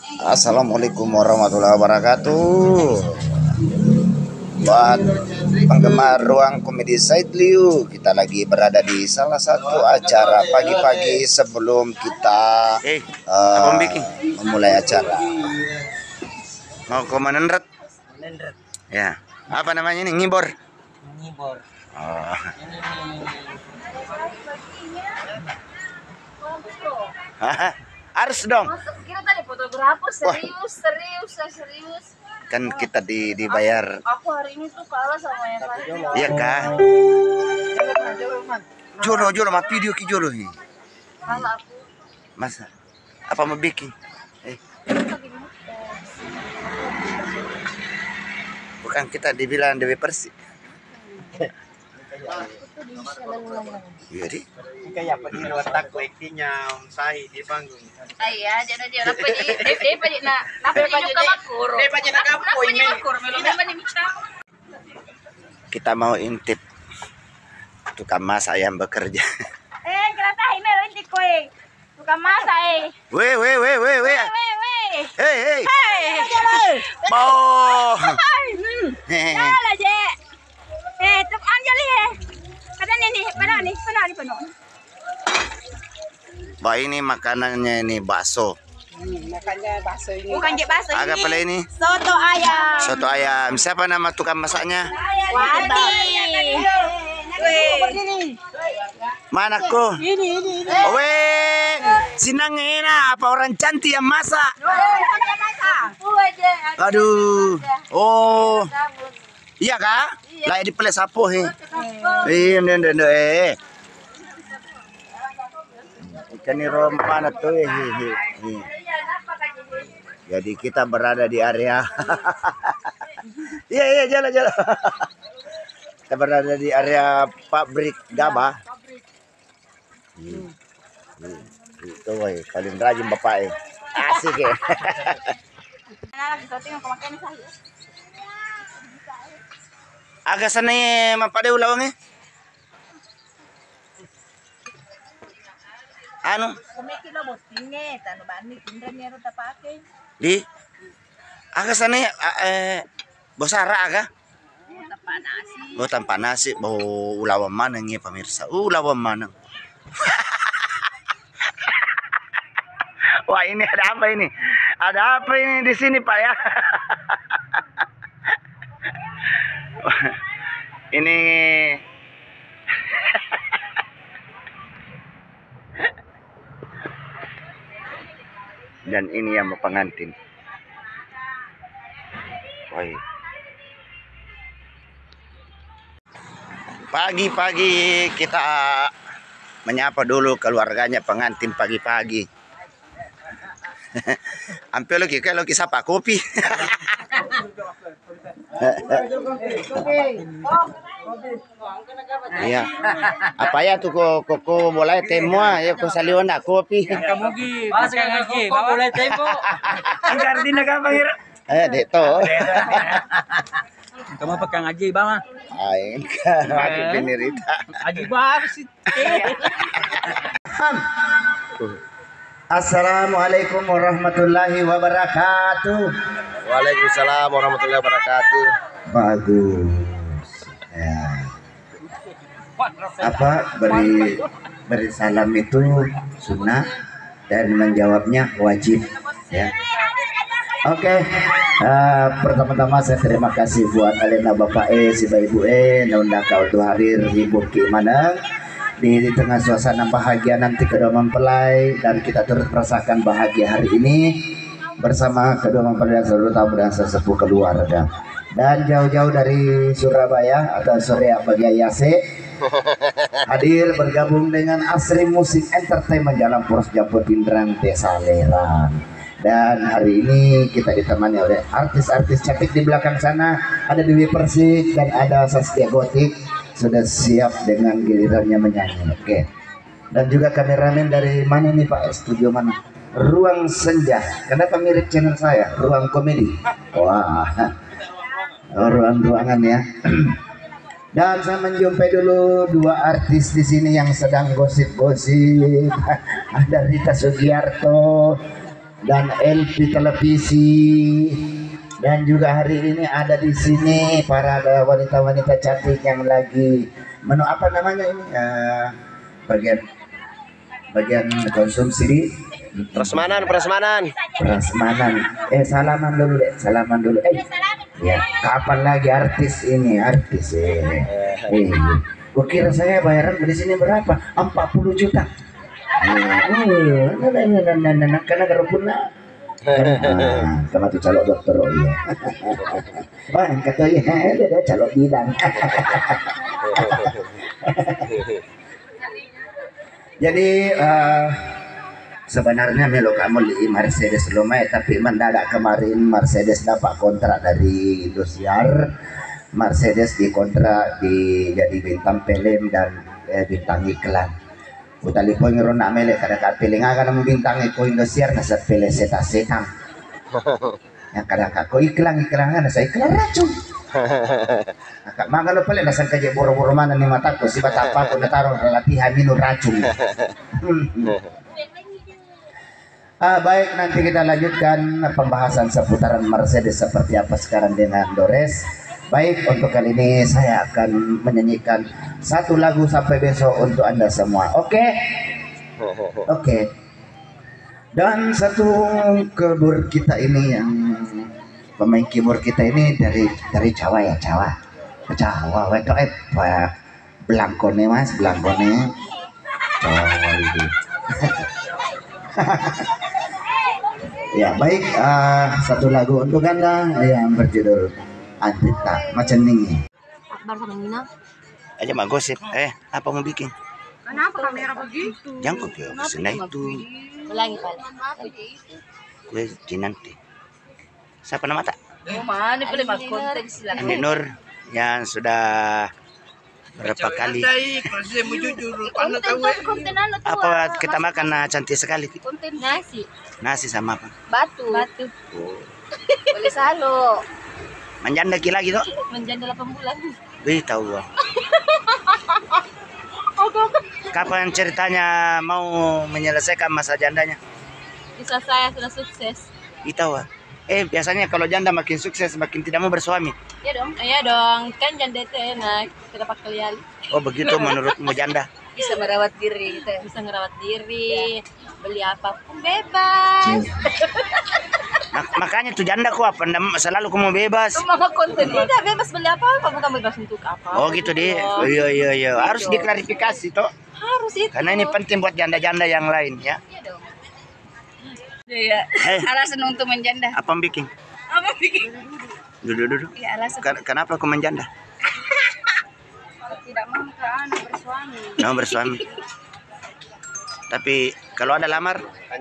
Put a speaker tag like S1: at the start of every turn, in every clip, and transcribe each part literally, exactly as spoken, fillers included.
S1: Assalamualaikum warahmatullahi wabarakatuh. Buat penggemar ruang komedi Said Liu, kita lagi berada di salah satu acara pagi-pagi sebelum kita
S2: hey,
S1: uh, memulai acara.
S2: Mau ke Manendret? Ya. Apa namanya ini? Ngibor.
S3: Ngibor.
S2: Oh. Harus dong.
S4: Kita tadi fotografer serius, serius, serius.
S2: Kan kita di dibayar.
S4: Aku, aku hari ini tuh kalah sama yang tadi.
S2: Iya kah? Jolo jolo mah video ki jolo hi.
S4: Kalah aku.
S2: Masa? Apa mau bikin? Eh. Bukan kita dibilang Dewi Persik. Iya di.
S3: Kayak apa di watak kuektinya Om Sahi di panggung.
S4: Iya, jangan dia apa di dia apa di nak apa di nyuka makur. Dia apa di nak apa di makur melo apa di mica.
S2: Kita mau intip tukang masak yang bekerja.
S4: Eh, kereta ini lo intip kowe. Tukang masak eh.
S2: Weh weh weh weh weh.
S4: Weh weh.
S2: Hei hei.
S4: Hei.
S2: Boh.
S4: Salah je. Eh, tuk anjali eh. Kata ni mana ni? Mana ni penuh.
S2: Bah ini makanannya ini bakso.
S3: Hmm, makannya bakso ini.
S4: Bukan je bakso ini.
S2: Agak pala ini.
S4: Soto ayam.
S2: Soto ayam. Siapa nama tukang masaknya?
S4: Wati.
S2: Mana ko?
S4: Ini ini ini.
S2: Oh, weh. Sinang enak. Apa orang cantik yang masak? Aduh. Oh. Iya kah? Lah di peles apa he? Iya, nih, nih, nih. Ikan rom mana tuh he, he, he. Jadi kita berada di area. Iya iya jalan jalan. Kita berada di area pabrik gabah. Hmm. Hmm. Itu woi paling rajin bapak eh. Asik ya. Agak sana ya mapade ulawang eh. Ano? Di? Agak sana ya eh bosara aga? Bau tanpa nasi, bau ulawang manang ya pemirsa. Ulawang manang. Wah ini ada apa ini? Ada apa ini di sini Pak ya? Ini dan ini yang mau pengantin. Woi. Pagi-pagi kita menyapa dulu keluarganya pengantin pagi-pagi. Hampir lagi kalau kisah pak kopi. Iya. Apa ya tuh kok kok boleh temo ya kok saliwan nak kopi.
S3: Kamu gi, pasang lagi, bawa boleh temo. Angkar di naga panggil.
S2: Eh, deto.
S3: Kamu pegang aja bang.
S2: Aing lagi penirita.
S3: Aji bar sih.
S1: Assalamualaikum warahmatullahi wabarakatuh.
S2: Waalaikumsalam warahmatullahi wabarakatuh.
S1: Bagus. Ya. Apa beri beri salam itu sunnah dan menjawabnya wajib ya. Oke, okay. uh, pertama-tama saya terima kasih buat Alena Bapak E, si Ibu E, nunda kau tuh hadir hibur ke mana di, di tengah suasana bahagia nanti kedua mempelai dan kita turut merasakan bahagia hari ini bersama kedua mempelai dan seluruh tamu dan sesepuh keluarga dan jauh-jauh dari Surabaya atau Surya Bagia Yase hadir bergabung dengan Asri Musik Entertainment Jalan Poros Jambu Pindrang Desa Lerang. Dan hari ini kita ditemani oleh artis-artis cantik di belakang sana. Ada Dewi Persik dan ada Saskia Gotik sudah siap dengan gilirannya menyanyi. Oke. Dan juga kameramen dari mana nih Pak? Studio mana? Ruang Senja. Kenapa mirip channel saya? Ruang Komedi. Wah. Oh, ruang-ruangan ya. Dan saya menjumpai dulu dua artis di sini yang sedang gosip-gosip. Ada Rita Sugiarto dan L P televisi, dan juga hari ini ada di sini para wanita-wanita cantik yang lagi menu apa namanya ini uh, bagian bagian konsumsi di
S2: Prasmanan, prasmanan.
S1: prasmanan. Eh salaman dulu deh, salaman dulu. Eh ya kapan lagi artis ini artis eh. Eh, gua kira saya bayaran di sini berapa? empat puluh juta. Nah, nah, nah, nah, nah, nah, karena kalau puna sama tuh calon dokter oh iya. Wah, katanya ada ada calon bidang. Jadi uh, sebenarnya melo kamu di Mercedes lumayan, tapi mendadak kemarin Mercedes dapat kontrak dari Indosiar. Mercedes dikontrak di jadi bintang film dan eh, bintang iklan. Utali ko yung na mele kada ka pilinga ka ng bintang ko Indosiar na sa pele seta seta. Yang kada ka ko iklang iklang na sa iklang racun. Kak magalo pala nasa kaje boro-boro mana ni mata ko si bata pa ko natarong latihan minum racun. Ah, baik, nanti kita lanjutkan pembahasan seputaran Mercedes seperti apa sekarang dengan Dores. Baik, untuk kali ini saya akan menyanyikan satu lagu sampai besok untuk Anda semua. Oke? Okay? Oke. Okay. Dan satu keyboard kita ini yang pemain keyboard kita ini dari dari Jawa ya, Jawa. Jawa, wedok eh Blangkone Mas, Blangkone. Jawa itu. Ya, baik, uh, satu lagu untuk Anda yang berjudul Antita macam ini.
S4: Akbar sama Nina.
S2: Aja mah gosip. Eh, apa mau bikin?
S4: Kenapa kamera begitu?
S2: Jangan kok ya, senang itu.
S4: Ulangi Pak.
S2: Gue nanti. Siapa nama tak?
S4: Oh mana boleh mas konten silakan.
S2: Andi Nur yang sudah berapa kali?
S4: Konten konten anu tuh.
S2: Apa kita makan nah, cantik sekali?
S4: Konten nasi.
S2: Nasi sama apa?
S4: Batu. Batu. Boleh salo.
S2: Menjanda lagi lagi tuh?
S4: Menjanda delapan bulan.
S2: Wih tahu gua. Kapan ceritanya mau menyelesaikan masa jandanya?
S4: Bisa saya sudah sukses.
S2: Kita wah. Eh biasanya kalau janda makin sukses makin tidak mau bersuami.
S4: Iya dong. Iya dong. Kan janda itu enak. Kita pakai liali.
S2: Oh begitu menurutmu janda?
S4: Bisa merawat diri. Kita bisa merawat diri. Beli apapun bebas.
S2: Mak makanya tuh janda ku apa selalu kamu bebas.
S4: Mama konten tidak bebas beli apa kamu kamu bebas untuk apa?
S2: Oh gitu deh. Oh, iya iya iya harus diklarifikasi toh.
S4: Harus itu.
S2: Karena ini penting buat janda-janda yang lain ya.
S4: Iya dong. Iya.
S2: Hey,
S4: alasan untuk menjanda.
S2: apa bikin?
S4: Apa bikin?
S2: Duduk duduk.
S4: Iya alasan.
S2: Ken kenapa aku menjanda?
S4: Tidak mau ke anak bersuami.
S2: Mau bersuami. Tapi kalau ada lamar?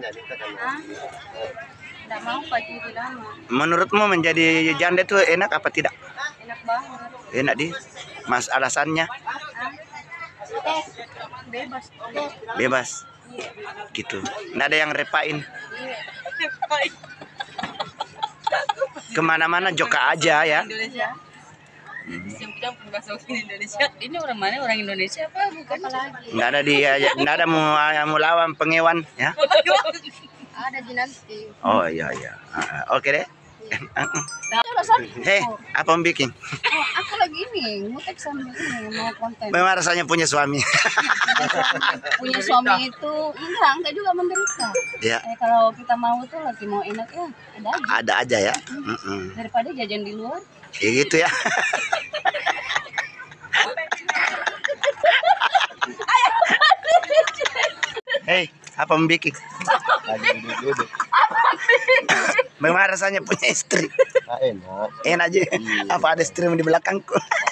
S4: Tidak mau Pak jadi lama.
S2: Menurutmu menjadi janda itu enak apa tidak?
S4: Enak banget.
S2: Enak di. Mas alasannya?
S4: Bebas.
S2: Bebas. Gitu. Nggak ada yang repain. Kemana-mana joka aja ya.
S4: Indonesia. Campur bahasa Indonesia. Ini orang mana? Orang Indonesia apa? Bukan lagi.
S2: Nggak ada dia, nggak ada mau mau lawan pengewan ya.
S4: Ada di nanti.
S2: Oh iya iya. Uh, Oke okay deh. Hei, apa yang bikin?
S4: Oh, aku lagi ini, ngutek sambil ini mau konten.
S2: Bagaimana rasanya punya suami?
S4: Punya suami itu enggak, enggak juga menderita.
S2: Ya.
S4: Eh, kalau kita mau tuh lagi mau enak ya, ada aja.
S2: Ada aja ya. Mm -mm.
S4: Daripada jajan di luar.
S2: Ya gitu ya. Hei, apa yang bikin?
S3: Lagi duduk-duduk.
S2: Bagaimana rasanya punya istri?
S3: Nah, enak.
S2: Enak aja. Apa ada istri di belakangku?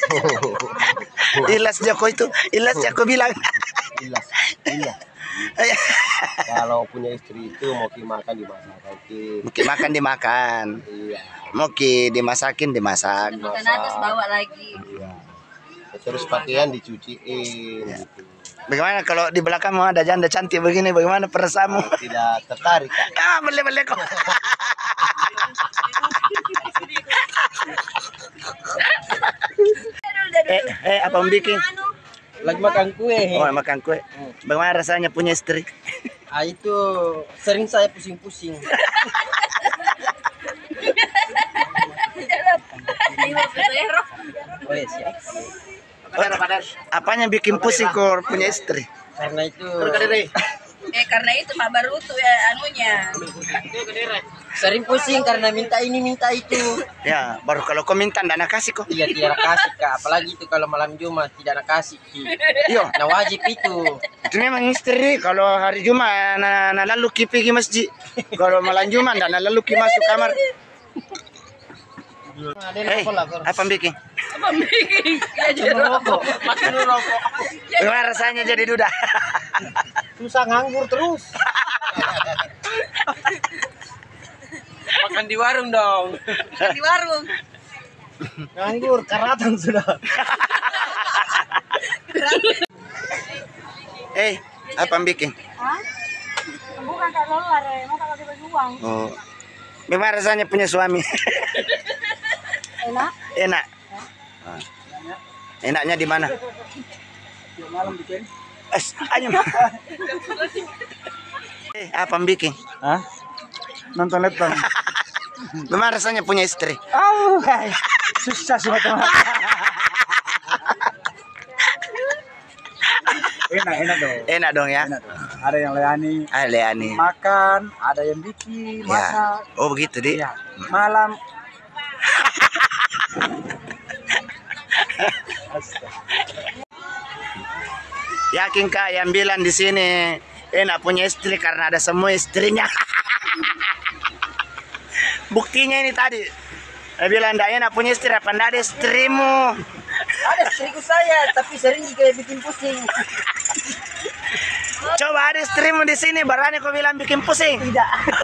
S2: Ilas Joko itu, Ilas Joko bilang.
S3: Ilas. Iya. Kalau punya istri itu mau dimakan dimasakin.
S2: Mungkin makan dimakan.
S3: Iya.
S2: Mungkin dimasakin dimasak.
S4: Makan atas bawa lagi.
S3: Iya. Terus pakaian dicuciin.
S2: Ya.
S3: Gitu.
S2: Bagaimana kalau di belakangmu ada janda cantik begini? Bagaimana perasaanmu?
S3: Tidak tertarik Kak.
S2: Ah, boleh-boleh kok. eh, eh, apa yang bikin?
S3: Lagi makan kue.
S2: Oh, makan kue. Bagaimana rasanya punya istri?
S3: Ah itu sering saya pusing-pusing.
S2: Apanya bikin pusing kok punya istri?
S3: Karena itu
S4: Eh karena itu mah baru tuh ya anunya.
S3: sering pusing karena minta ini minta itu.
S2: Ya, baru kalau kau minta ndak nak kasih kok.
S3: Iya tidak kasih kak, apalagi itu kalau malam Jumat tidak nak kasih.
S2: Yo,
S3: Nah wajib itu.
S2: itu memang istri kalau hari Jumat na, na lalu ki pergi masjid. Kalau malam Jumat ndak na lalu ki masuk kamar. Hei, apa bikin?
S4: Apa bikin? Ya jadi
S3: Rokok, makan rokok.
S2: Gimana rasanya jadi duda?
S3: Susah nganggur terus. Makan di warung dong.
S4: di warung.
S3: Nganggur, karatan sudah.
S2: Eh, apa bikin?
S4: Hah? Bukan kak keluar, mau kakak bagi uang.
S2: Oh, gimana rasanya punya suami?
S4: Enak?
S2: Enak. Ah. Enaknya di mana?
S3: Malam bikin.
S2: Es, ayo. Eh, apa bikin?
S3: Hah? Nonton laptop.
S2: Gimana rasanya punya istri?
S3: Oh, susah sih teman. Enak, enak dong.
S2: Enak dong ya.
S3: Enak dong. Ada yang layani
S2: Ah, Leani.
S3: makan, ada yang bikin
S2: Ya.
S3: masak.
S2: Oh begitu di.
S3: Iya. Malam.
S2: Yakin kak yang bilang di sini enak punya istri karena ada semua istrinya. Buktinya ini tadi. Dia bilang enggak enak punya istri apa enggak ada istrimu.
S3: Ada istriku saya, tapi sering juga bikin pusing.
S2: Coba ada istrimu di sini, berani kau bilang bikin pusing.
S3: Tidak.